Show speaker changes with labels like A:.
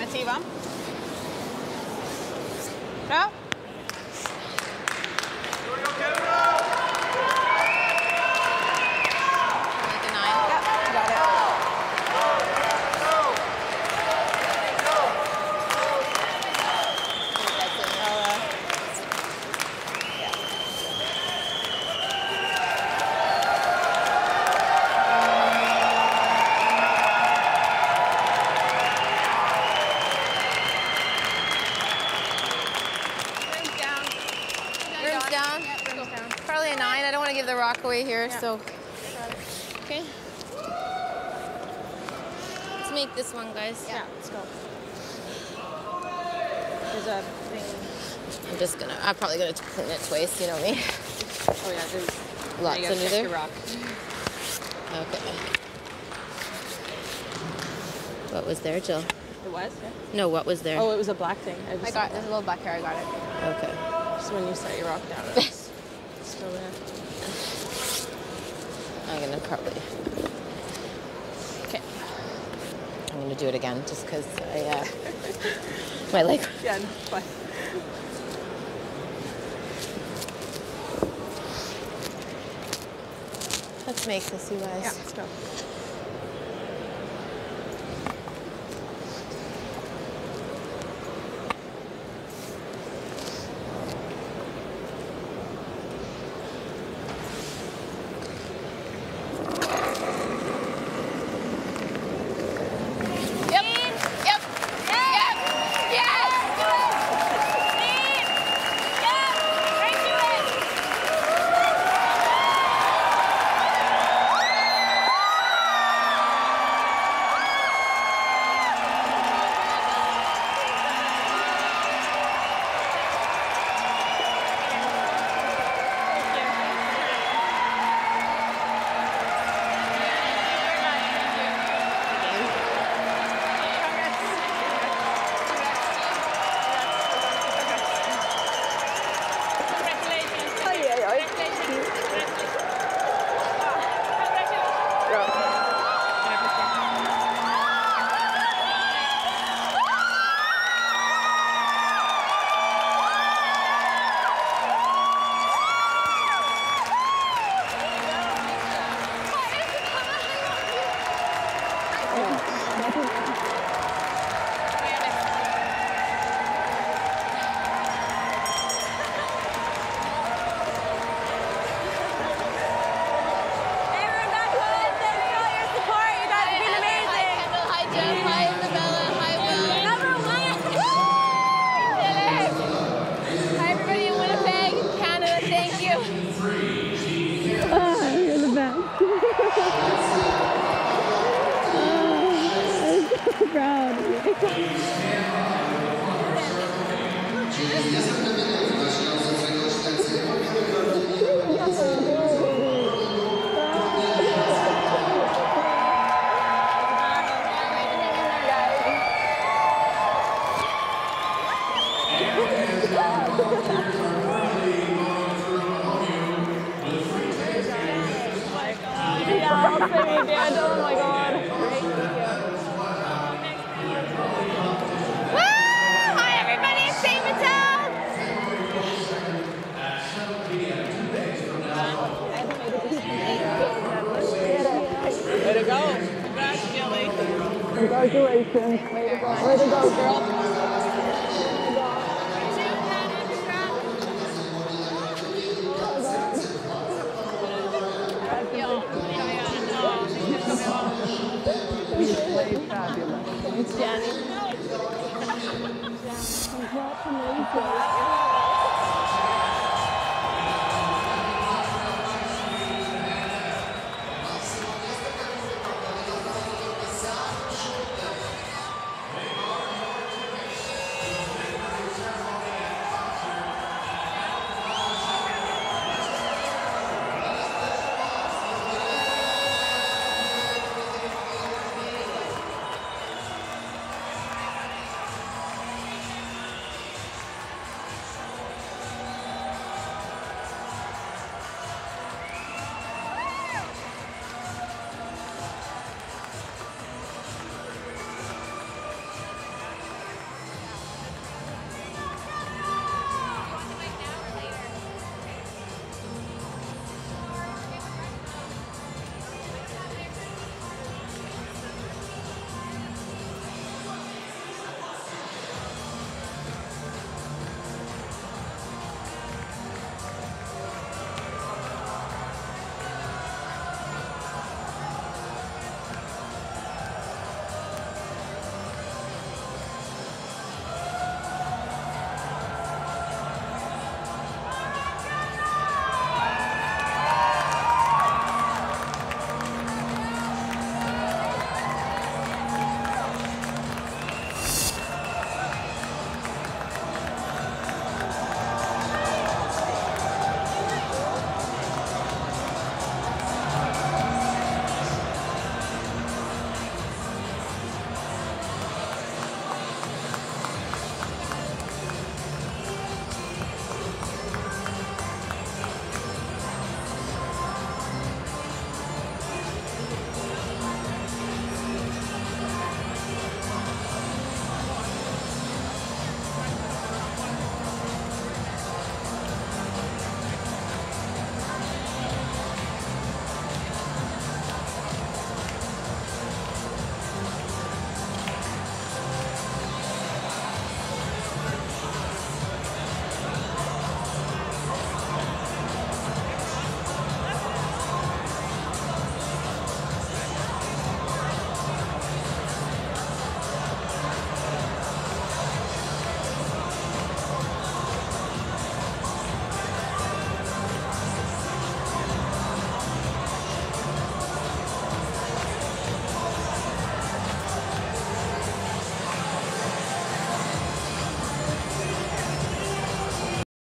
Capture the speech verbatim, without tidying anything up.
A: iniziativa. Bravo.
B: Down. Probably a nine. I don't want to give the rock away here, yeah. so. Okay. Let's make this one, guys.
A: Yeah, let's go. There's a thing.
B: I'm just gonna, I'm probably gonna clean it twice, you know me.
A: Oh yeah, there's
B: lots
A: yeah,
B: under there.
A: Rock.
B: Okay. What was there, Jill?
A: It was? Yeah.
B: No, what was there?
A: Oh, it was a black thing. I,
B: I got, there's a little black hair, I got it. Okay.
A: Just when you set your rock down, it's still there.
B: I'm gonna probably. Okay. I'm gonna do it again just because I, uh, my leg.
A: Yeah, no, fine.
B: Let's make this, you guys.
A: Yeah, let's go.
C: Congratulations. Way to go. Way to go, girl. Thanks, Jenny. Congratulations.